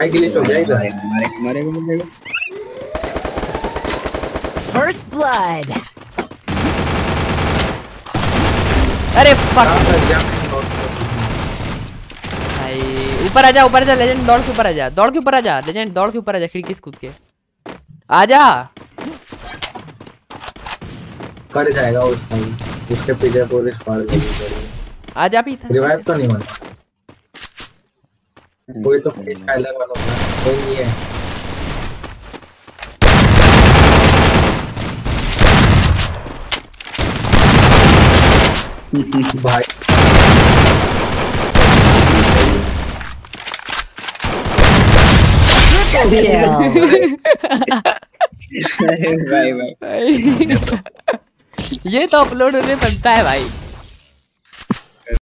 Glitch हो गया इधर। मरेगा। First blood. अरे फक भाई, ऊपर आजा लेजेंड, दौड़ के ऊपर आजा लेजेंड, दौड़ के ऊपर आजा, खिड़की से कूद के आजा। कर जाएगा उस टाइम, उसके पीछे पुलिस पार करनी पड़ेगी। आजा भी था, रिवाइव तो नहीं होना, कोई तो फेस फाइलर वाला कोई नहीं है। भाई भाई ये तो अपलोड होने बनता है भाई।